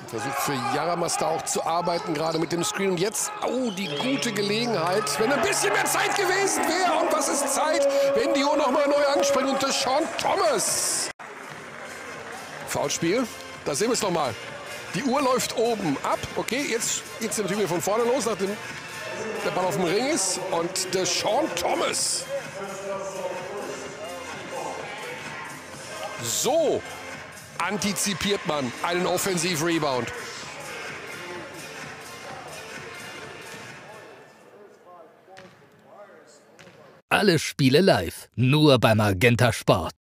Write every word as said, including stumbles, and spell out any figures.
Versucht für Jaramasta auch zu arbeiten, gerade mit dem Screen. Und jetzt, oh, die gute Gelegenheit, wenn ein bisschen mehr Zeit gewesen wäre. Und was ist Zeit, wenn die Uhr nochmal neu anspringt und Sean Thomas. Foulspiel, da sehen wir es nochmal. Die Uhr läuft oben ab. Okay, jetzt geht es natürlich wieder von vorne los, nachdem der Ball auf dem Ring ist. Und der Sean Thomas. So antizipiert man einen Offensiv-Rebound. Alle Spiele live, nur bei MAGENTA Sport.